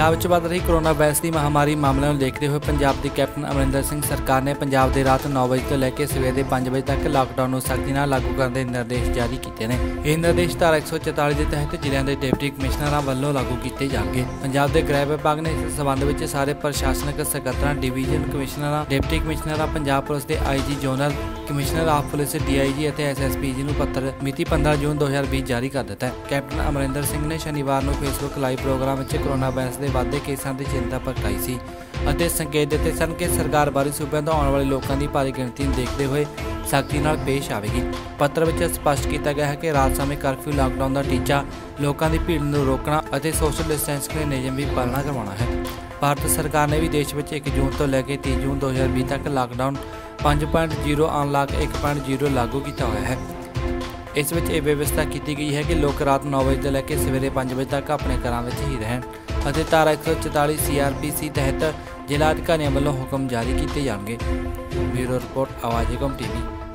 पंजाब च वध रही कोरोना वायरस की महामारी मामले को देखते हुए पंजाब की कैप्टन अमरिंदर सिंह सरकार ने पंजाब के रात 9 बजे तो लैके सवेर के 5 बजे तक लॉकडाउन सख्ती लागू करने के निर्देश जारी किए हैं। ये निर्देश धारा 144 के तहत जिलों के डिप्टी कमिश्नर वालों लागू किए जाएंगे। पंजाब के गृह विभाग ने इस संबंध में सारे प्रशासनिक सकत्तर, division commissioner, deputy commissioner, Punjab police के IG zonal commissioner of police DIG और SSPG को पत्र मिति 15 जून 2020 जारी कर दिता है। कैप्टन अमरिंदर सिंह ने शनिवार को फेसबुक लाइव प्रोग्राम में कोरोना वायरस के वाधे केसां की चिंता प्रगटाई सी और संकेत दिते सन कि सरकार बाहरी सूबे तो आने वाले लोगों की भारी गिणती देखते हुए सख्ती पेश आएगी। पत्र में स्पष्ट किया गया है कि रात समय कर्फ्यू लॉकडाउन का टीचा लोगों की भीड़ को रोकना और सोशल डिस्टेंसिंग के नियम की पालना करवाना है। भारत सरकार ने भी देश में 1 जून तो लैके 30 जून 2020 तक लॉकडाउन 5.0 अनलॉक 1.0 लागू किया हुआ है। इस विच यह व्यवस्था की गई है कि लोग रात 9 बजे से लैके सवेरे 5 बजे तक अपने घरों में ही रहन और धारा 144 CRPC तहत जिला अधिकारियों वालों हुक्म जारी किए जाएंगे। Bureau report Awaaz Ecom TV।